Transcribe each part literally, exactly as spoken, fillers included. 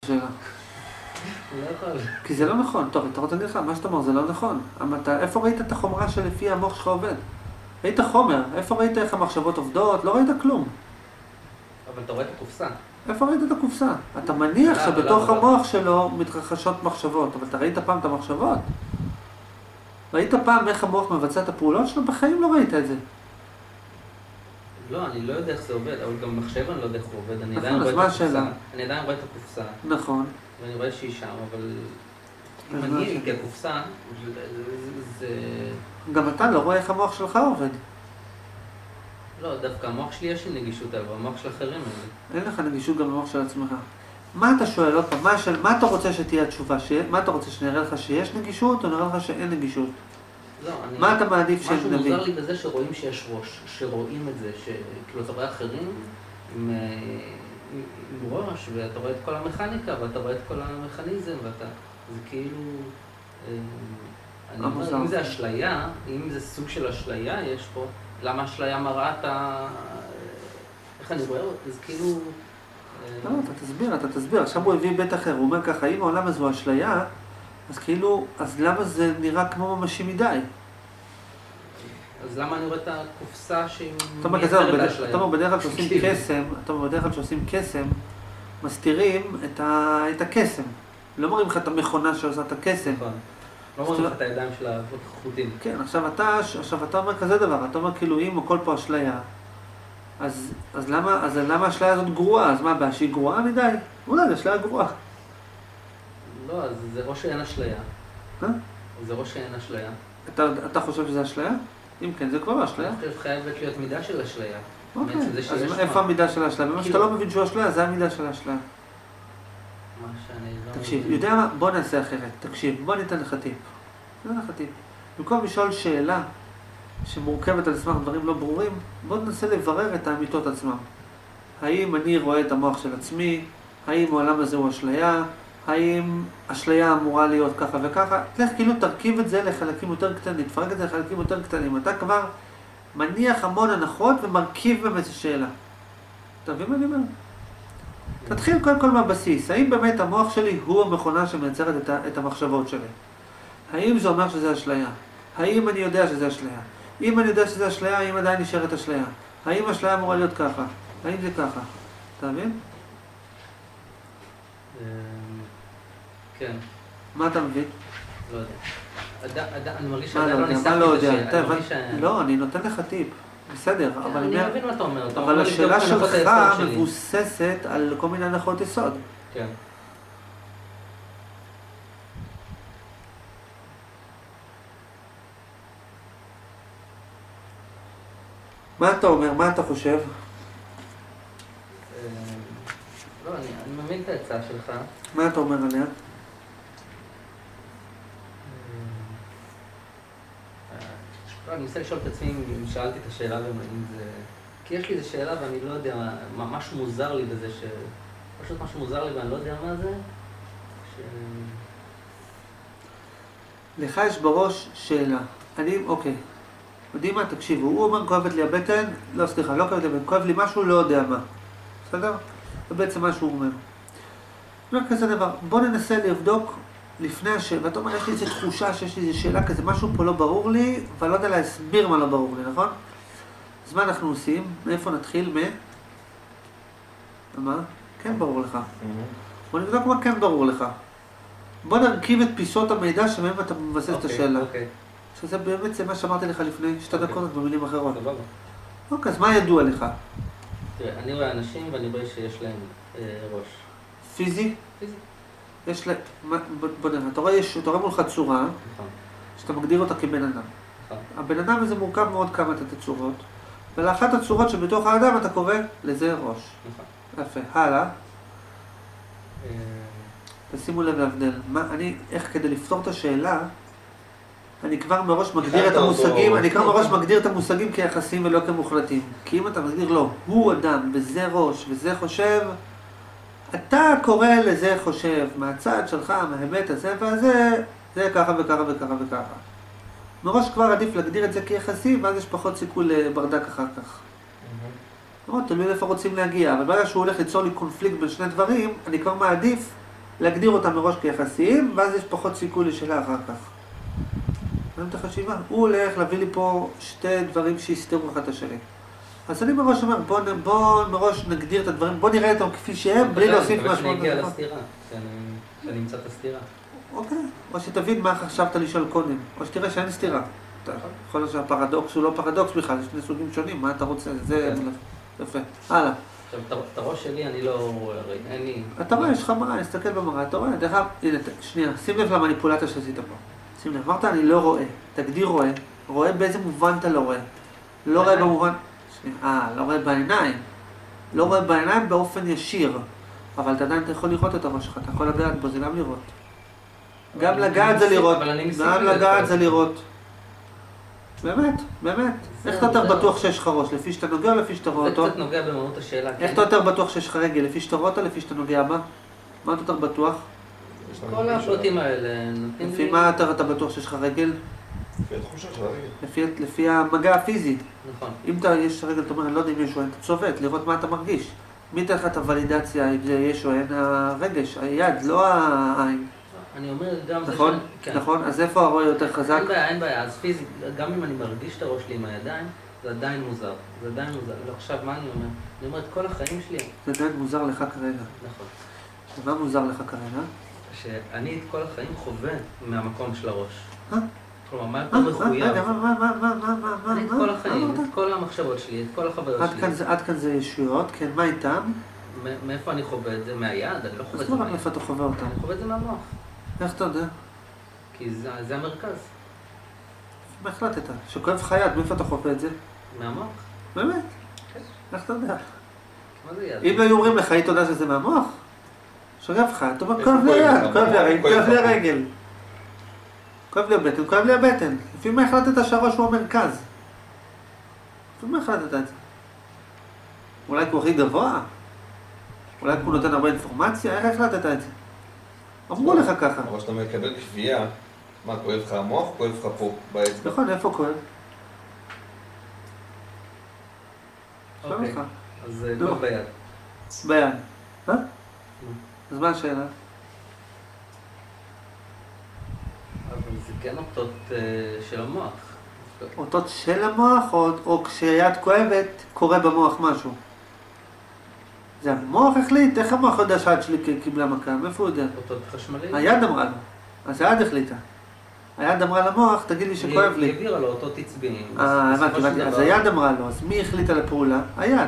שאלה. לא יכול. כי זה לא נכון. טוב, אתה רוצה להגיד לך, מה שאתה אומר זה לא נכון. אבל אתה, איפה ראית את החומרה שלפי המוח שלך עובד? ראית חומר, איפה ראית איך המחשבות עובדות? לא ראית כלום. אבל אתה רואה את הקופסה. איפה ראית את הקופסה? אתה מניח לא, שבתוך לא, לא. המוח שלו מתרחשות מחשבות, אבל אתה ראית פעם את המחשבות? ראית פעם איך המוח מבצע את הפעולות שלו? בחיים לא ראית את זה. לא, אני לא יודע איך זה עובד, אבל גם מחשב אני לא יודע איך הוא עובד. אני נכון, עדיין אז רואה מה את הקופסה. השאלה? אני עדיין רואה את הקופסה, נכון. ואני רואה שהיא שם, אבל... אז אם מה אני השאלה? הייתי הקופסה, זה... זה... גם אתה לא רואה איך המוח שלך עובד. לא, דווקא המוח שלי יש לי נגישות, אבל המוח של אחרים אין לי. אין לך נגישות גם למוח של עצמך. מה אתה שואל עוד פעם? מה, של... מה אתה רוצה שתהיה התשובה? ש... מה אתה רוצה, שנראה לך שיש נגישות או נראה לך שאין נגישות? לא, אני... מה אתה מעדיף משהו שנבין? מוזר לי בזה שרואים שיש ראש, שרואים את זה, שכאילו אתה רואה אחרים עם, אה, עם ראש, ואתה רואה את כל המכניקה, ואתה רואה את כל המכניזם, ואתה... זה כאילו... אה, אני אומר, אם זה אשליה, אם זה סוג של אשליה יש פה, למה אשליה מראה את ה... איך אני רואה אותה? זה כאילו... לא, אתה תסביר, אתה תסביר. עכשיו הוא הביא בית אחר, הוא אומר ככה, אם העולם הזה הוא אשליה, אז כאילו, אז למה זה נראה כמו ממשי מדי? אז למה אני רואה את הקופסה שהיא אתה אומר, אתה אומר, בדרך כלל שעושים קסם, אתה אומר, בדרך כלל שעושים קסם, מסתירים את ה... את הקסם. לא מראים לך את המכונה שעושה את הקסם. נכון. לא מראים לך את הידיים של החוטים. כן, עכשיו אתה, עכשיו אתה אומר כזה דבר, אתה אומר כאילו אם הכל פה אשליה, אז, אז למה, אז למה האשליה הזאת גרועה? אז מה הבעיה? שהיא גרועה מדי? אולי זה אשליה גרועה. לא, אז זה ראש שאין אשליה. אה? זה ראש שאין אשליה. אתה, אתה חושב שזה אשליה? אם כן, זה כבר לא אשליה. אני חושב חייבת להיות מידה של אשליה. אוקיי, אז איפה המידה של האשליה? במה שאתה לא מבין שהוא אשליה, זה המידה של האשליה. מה שאני לא... תקשיב, יודע מה? בוא נעשה אחרת. תקשיב, בוא ניתן לך טיפ. ניתן לך טיפ. במקום לשאול שאלה שמורכבת על סמך דברים לא ברורים, בוא ננסה לברר את האמיתות עצמם. האם אני רואה את המוח של עצמי? האם העולם הזה הוא אשליה? האם אשליה אמורה להיות ככה וככה? תלך כאילו תרכיב את זה לחלקים יותר קטנים, תפרק את זה לחלקים יותר קטנים. אתה כבר מניח המון הנחות ומרכיב באמת את השאלה. אתה מבין מה אני אומר? תתחיל קודם כל מהבסיס. האם באמת המוח שלי הוא המכונה שמייצרת את, את המחשבות שלי? האם זה אומר שזה אשליה? האם אני יודע שזה אשליה? אם אני יודע שזה אשליה, האם עדיין נשארת אשליה? האם אשליה אמורה להיות ככה? האם זה ככה? אתה מבין? כן. מה אתה מבין? לא יודע. אני מרגיש מה שעדיין לא לא יודע? מה ניסחתי לא את יודע? השאלה. אני מרגיש ש... לא, אני נותן לך טיפ. בסדר, אבל אני אני מבין מה אתה אומר. אבל השאלה שלך מבוססת על כל מיני הנחות יסוד. כן. מה אתה אומר? מה אתה חושב? לא, אני מבין את ההצעה שלך. מה אתה אומר עליה? אני מנסה לשאול את עצמי אם שאלתי את השאלה ואם זה... כי יש לי איזו שאלה ואני לא יודע, משהו מוזר לי בזה ש... פשוט משהו מוזר לי ואני לא יודע מה זה. ש... לך יש בראש שאלה. אני, אוקיי. יודעים מה? תקשיבו, הוא אומר כואבת לי הבטן, לא סליחה, לא כואבת לי הבטן, כואב לי משהו, לא יודע מה. בסדר? זה בעצם מה שהוא אומר. לא כזה דבר, בוא ננסה לבדוק לפני השאלה, ואתה אומר, יש לי איזו תחושה שיש לי איזו שאלה כזה, משהו פה לא ברור לי, ואני לא יודע להסביר מה לא ברור לי, נכון? אז מה אנחנו עושים? מאיפה נתחיל? מ... מה? כן ברור לך. בוא נבדוק מה כן ברור לך. בוא נרכיב את פיסות המידע שמהם אתה מבסס את השאלה. אוקיי. שזה באמת זה מה שאמרתי לך לפני שתי דקות במילים אחרות. סבבה. אוקיי, אז מה ידוע לך? תראה, אני רואה אנשים ואני רואה שיש להם ראש. פיזי? פיזי. יש להם... בוא נראה, אתה רואה מולך צורה, נכון. שאתה מגדיר אותה כבן אדם. נכון. הבן אדם הזה מורכב מאוד כמה תצורות, ולאחת הצורות שבתוך האדם אתה קורא לזה ראש. נכון. יפה, הלאה. תשימו לב להבדל. מה, אני, איך כדי לפתור את השאלה, אני כבר מראש מגדיר את המושגים, אני כבר מראש מגדיר את המושגים כיחסים ולא כמוחלטים. כי אם אתה מגדיר לא, הוא אדם, וזה ראש, וזה חושב, אתה קורא לזה חושב, מהצד שלך, מההיבט הזה והזה, זה ככה וככה וככה וככה. מראש כבר עדיף להגדיר את זה כיחסי, ואז יש פחות סיכוי לברדק אחר כך. מאוד, תלוי איפה רוצים להגיע, אבל ברגע שהוא הולך ליצור לי קונפליקט בין שני דברים, אני כבר מעדיף להגדיר אותם מראש כיחסיים, ואז יש פחות סיכוי לשאלה אחר כך. אני את החשיבה, הוא הולך להביא לי פה שתי דברים שיסתרו אחד את השני. אז אני מראש אומר, בוא, בוא מראש נגדיר את הדברים, בוא נראה אותם כפי שהם, בלי להוסיף משמעות. אני אגיע לסתירה, שאני אמצא את הסתירה. אוקיי, או שתבין מה חשבת לשאול קודם, או שתראה שאין סתירה. אתה יכול להיות שהפרדוקס הוא לא פרדוקס בכלל, יש שני סוגים שונים, מה אתה רוצה? זה יפה. הלאה. עכשיו, את הראש שלי אני לא רואה, אין לי... אתה רואה, יש לך מראה, נסתכל במראה, אתה רואה, דרך אגב, הנה, שנייה, שים לב למניפולציה שעשית פה. שים לב, אמרת, אני לא רואה, תגדיר רואה, רואה באיזה מובן אתה לא רואה. לא רואה במובן... שנייה, אה, לא רואה בעיניים. לא רואה בעיניים באופן ישיר, אבל אתה עדיין יכול לראות את הראש שלך, אתה יכול לגעת בו, זה גם לראות. גם לגעת זה לראות, גם לגעת זה לראות. באמת, באמת. איך אתה יותר בטוח שיש לך ראש? לפי שאתה נוגע או לפי שאתה רואה אותו? זה קצת נוגע במהות השאלה. איך אתה יותר בטוח שיש לך רגל? לפי שאתה רואה אותו או לפי שאתה נוגע בה? מה אתה יותר בטוח? כל הפרטים האלה נותנים לי... לפי מה אתה בטוח שיש לך רגל? לפי התחושה של הרגל. לפי המגע הפיזי. נכון. אם יש רגל, אתה אומר, אני לא יודע אם יש או אין, אתה צובט, לראות מה אתה מרגיש. מי ייתן לך את הוולידציה אם זה יש או אין הרגש, היד, לא העין. אני אומר גם... נכון, נכון, אז איפה הרואה יותר חזק? אין בעיה, אין בעיה, אז פיזית, גם אם אני מרגיש את הראש שלי עם הידיים, זה עדיין מוזר, זה עדיין מוזר. עכשיו, מה אני אומר? אני אומר את כל החיים שלי. זה עדיין מוזר לך כרגע. נכון. ומה מוזר לך כרגע? שאני את כל החיים חווה מהמקום של הראש. אה? כלומר, מה יותר מחויב? רגע, מה, מה, מה, מה, מה, מה, מה? אני את כל החיים, את כל המחשבות שלי, את כל החוויות שלי. עד כאן זה ישויות, כן, מה איתם? מאיפה אני חווה את זה? מהיד? אני לא חווה את זה מהיד. מהיד. איפה אתה חווה אותם? אני חווה את זה מהמוח. איך אתה יודע? כי זה המרכז. מה החלטת? שכואב לך יד, מאיפה אתה חווה את זה? מהמוח. באמת? איך אתה יודע? מה זה יד? אם לא היו אומרים לך, היית יודע שזה מהמוח? שוגב לך, אתה אומר, כואב לי היד, כואב לי הרגל. כואב לי הבטן, כואב לי הבטן. לפי מה החלטת שהראש הוא המרכז? לפי מה החלטת את זה? אולי הוא הכי גבוה? אולי הוא נותן הרבה אינפורמציה? איך החלטת את זה? אמרו לך ככה. אבל כשאתה מקבל כפייה, מה, כואב לך המוח? כואב לך פה, באצבע? נכון, איפה כואב? אוקיי, אז כואב ביד. ביד. אה? אז מה השאלה? אבל זה כן אותות של המוח. אותות של המוח, או כשיד כואבת, קורה במוח משהו? זה המוח החליט? איך המוח יודע שהיד שלי קיבלה מכה? מאיפה הוא יודע? אותות חשמליים. היד אמרה לו. אז היד החליטה. היד אמרה למוח, תגיד לי שכואב לי. היא העבירה לו אותות עצביים. אה, הבנתי, הבנתי. אז היד אמרה לו, אז מי החליטה לפעולה? היד.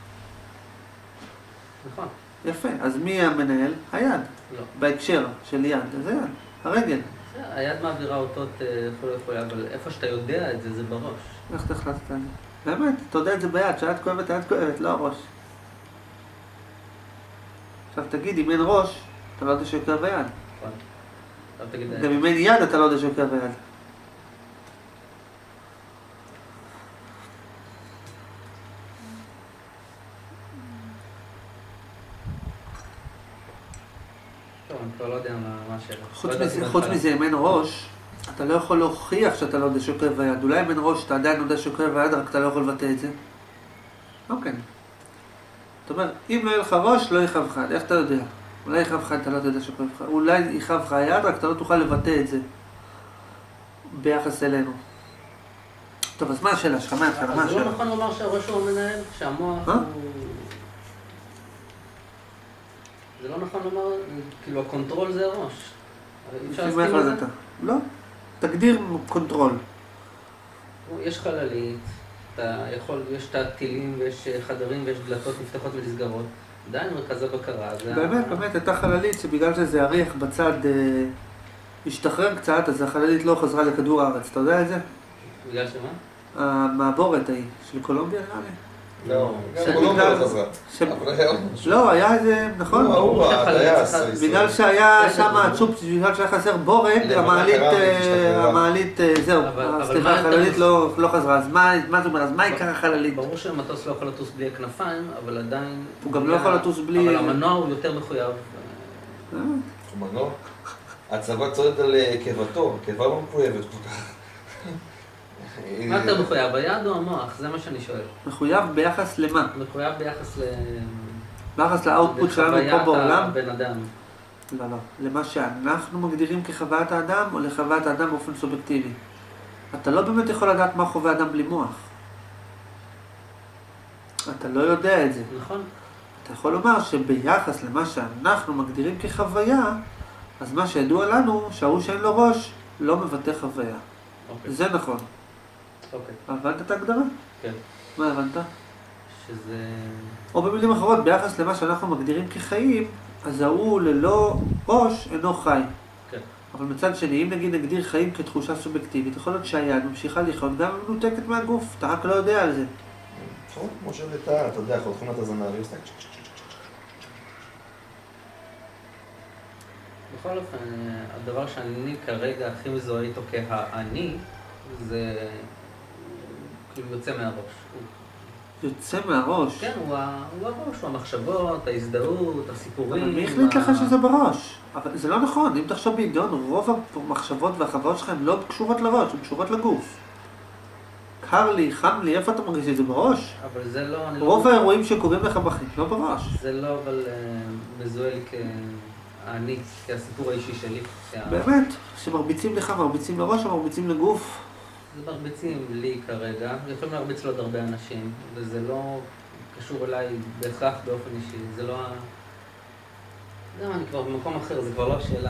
נכון. יפה. אז מי המנהל? היד. לא. בהקשר של יד. זה יד. הרגל. היד מעבירה אותות איפה לא איפה, אבל איפה שאתה יודע את זה, זה בראש. איך אתה החלטת את זה? באמת, אתה יודע את זה ביד, שהיד כואבת, היד כואבת, לא הראש. עכשיו תגיד, אם אין ראש, אתה לא יודע שכואב ביד. נכון. גם אם אין יד, אתה לא יודע שכואב ביד. טוב, אני כבר לא יודע מה השאלה. חוץ מזה, אם אין ראש, אתה לא יכול להוכיח שאתה לא יודע שכואב ביד. אולי אם אין ראש, אתה עדיין יודע שכואב ביד, רק אתה לא יכול לבטא את זה. אוקיי. זאת אומרת, אם לא יהיה לך ראש, לא יכאב לך. איך אתה יודע? אולי יכאב לך, אתה לא יודע שכואב לך. אולי יכאב לך היד, רק אתה לא תוכל לבטא את זה ביחס אלינו. טוב, אז מה השאלה שלך? מה השאלה? אז זה לא נכון לומר שהראש הוא המנהל, שהמוח הוא... זה לא נכון לומר, כאילו הקונטרול זה הראש. לפי מה החלטת? לא. תגדיר קונטרול. יש חללית, אתה יכול, יש תעטילים ויש חדרים ויש דלתות נפתחות ונסגרות. עדיין מרכז הבקרה. באמת, באמת, הייתה חללית שבגלל שזה אריח בצד השתחרר קצת, אז החללית לא חזרה לכדור הארץ. אתה יודע את זה? בגלל שמה? המעבורת ההיא, של קולומביה נראה לי. לא, גם קולומביה לא חזרה. לא, היה איזה, נכון? לא, הוא הטייס. בגלל שהיה שם צ'ופ, בגלל שהיה חסר בורג, המעלית, זהו, סליחה, החללית לא חזרה. אז מה זאת אומרת? אז מה עיקר החללית? ברור שהמטוס לא יכול לטוס בלי הכנפיים, אבל עדיין... הוא גם לא יכול לטוס בלי... אבל המנוע הוא יותר מחויב. מנוע? הצבא צועד על קיבתו, קיבה לא מחויבת כל כך. מה יותר מחויב, היד או המוח? זה מה שאני שואל. מחויב ביחס למה? מחויב ביחס ל... ביחס לאוטפוט שלנו פה בעולם? בן אדם. לא, לא. למה שאנחנו מגדירים כחוויית האדם, או לחוויית האדם באופן סובייקטיבי. אתה לא באמת יכול לדעת מה חווה אדם בלי מוח. אתה לא יודע את זה. נכון. אתה יכול לומר שביחס למה שאנחנו מגדירים כחוויה, אז מה שידוע לנו, שההוא שאין לו ראש, לא מבטא חוויה. אוקיי. זה נכון. אוקיי. הבנת את ההגדרה? כן. מה הבנת? שזה... או במילים אחרות, ביחס למה שאנחנו מגדירים כחיים, אז ההוא ללא ראש אינו חי. כן. אבל מצד שני, אם נגיד נגדיר חיים כתחושה סובייקטיבית, יכול להיות שהיד ממשיכה לחיות גם אם מנותקת מהגוף, אתה רק לא יודע על זה. נכון, כמו שבתא, אתה יודע, חותכים את הזנב, היא עושה... בכל אופן, הדבר שאני כרגע הכי מזוהה איתו כהאני, זה כאילו יוצא מהראש. יוצא מהראש. כן, הוא הראש, הוא המחשבות, ההזדהות, הסיפורים. אבל מי החליט לך שזה בראש? אבל זה לא נכון, אם תחשוב בעידון, רוב המחשבות והחוויות שלך הן לא קשורות לראש, הן קשורות לגוף. קר לי, חם לי, איפה אתה מרגיש את זה בראש? אבל זה לא... רוב האירועים שקורים לך בחיים, לא בראש. זה לא אבל מזוהה לי כהאני, כהסיפור האישי שלי. באמת, שמרביצים לך, מרביצים לראש או מרביצים לגוף? זה מרביצים לי כרגע, יכולים להרביץ לעוד הרבה אנשים, וזה לא קשור אליי בהכרח באופן אישי, זה לא ה... לא, אני כבר במקום אחר, זה כבר לא השאלה.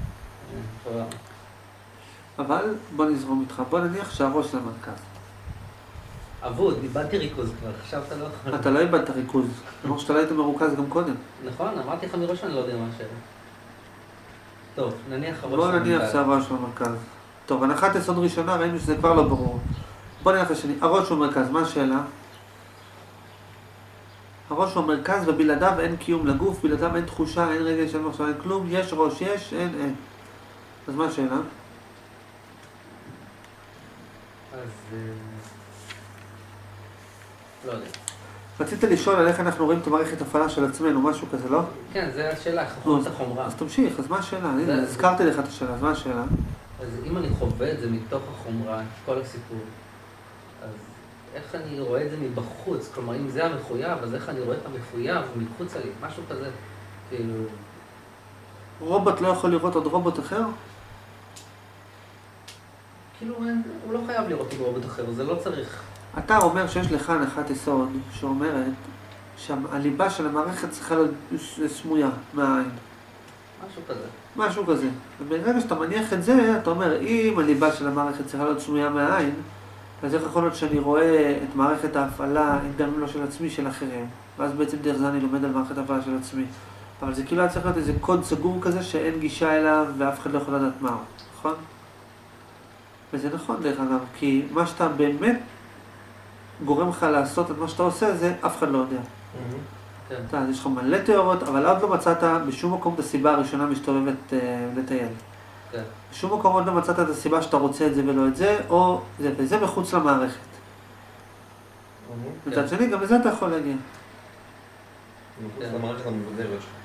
אבל בוא נזרום איתך, בוא נניח שהראש זה המרכז. אבוד, איבדתי ריכוז כבר, עכשיו אתה לא יכול... אתה לא איבדת ריכוז, אמר שאתה לא היית מרוכז גם קודם. נכון, אמרתי לך מראש שאני לא יודע מה השאלה. טוב, נניח הראש בוא נניח שהראש הוא המרכז. טוב, הנחת יסוד ראשונה, ראינו שזה כבר לא ברור. בוא נניח לשני, הראש הוא המרכז, מה השאלה? הראש הוא המרכז ובלעדיו אין קיום לגוף, בלעדיו אין תחושה, אין רגש, אין מחשבה, אין כלום, יש ראש, יש, אין, אין. אז מה השאלה? אז... לא יודע. רצית לשאול על איך אנחנו רואים את המערכת הפעלה של עצמנו, משהו כזה, לא? כן, זה השאלה, איך חווה את החומרה. אז תמשיך, אז מה השאלה? הנה, הזכרתי לך את השאלה, אז מה השאלה? אז אם אני חווה את זה מתוך החומרה, את כל הסיפור, אז איך אני רואה את זה מבחוץ? כלומר, אם זה המחויב, אז איך אני רואה את המחויב מחוץ לי? משהו כזה, כאילו... רובוט לא יכול לראות עוד רובוט אחר? כאילו, הוא לא חייב לראות עוד רובוט אחר, זה לא צריך... אתה אומר שיש לך הנחת יסוד שאומרת שהליבה של המערכת צריכה להיות סמויה מהעין. משהו כזה. משהו כזה. וברגע שאתה מניח את זה, אתה אומר, אם הליבה של המערכת צריכה להיות סמויה מהעין, אז איך יכול להיות שאני רואה את מערכת ההפעלה, גם אם לא של עצמי, של אחרים. ואז בעצם דרך זה אני לומד על מערכת ההפעלה של עצמי. אבל זה כאילו היה צריך להיות איזה קוד סגור כזה שאין גישה אליו ואף אחד לא יכול לדעת מהו, נכון? וזה נכון דרך אגב, כי מה שאתה באמת גורם לך לעשות את מה שאתה עושה, זה אף אחד לא יודע. כן. אתה, יש לך מלא תיאוריות, אבל עוד לא מצאת בשום מקום את הסיבה הראשונה מסתובבת אה, לטייל. כן. בשום מקום עוד לא מצאת את הסיבה שאתה רוצה את זה ולא את זה, או זה, וזה מחוץ למערכת. מצד שני, גם לזה אתה יכול להגיע. מחוץ למערכת המבודרת שלך.